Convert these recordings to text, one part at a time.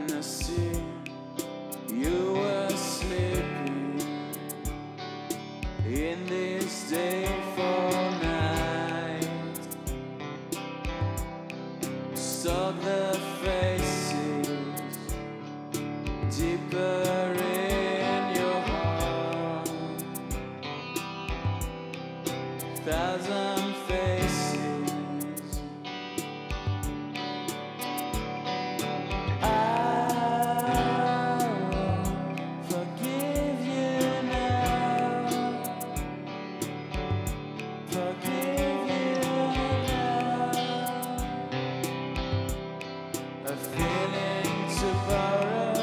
I see you were sleeping in this day for night. Saw the faces deeper in your heart. Thousand faces. A feeling to borrow.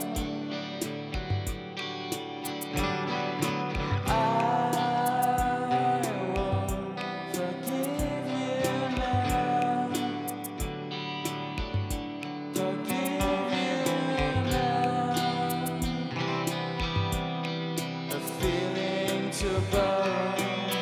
I won't forgive you now. Forgive you now. A feeling to borrow.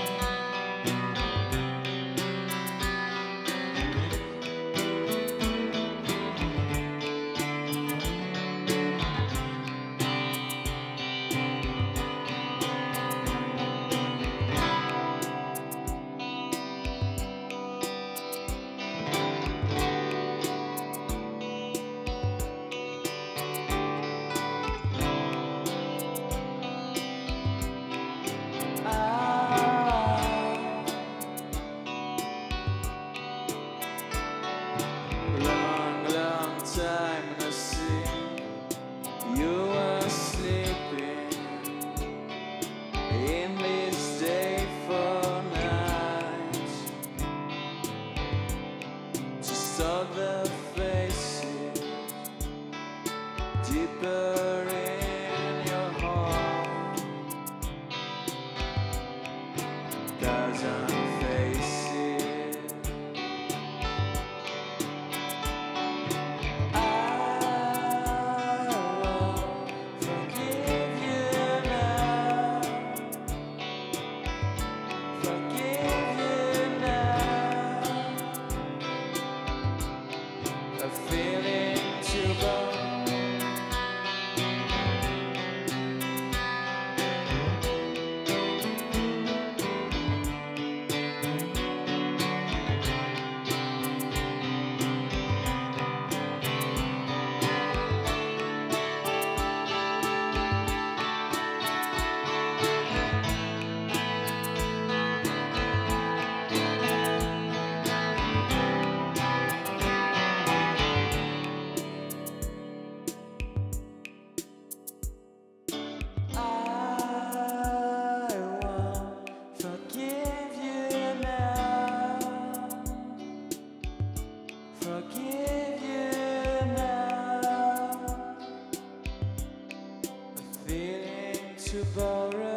Time to see you were sleeping in this day for night. Just saw the faces deeper in your heart. Thousand faces. A feeling to go. Forgive you now. A feeling to borrow.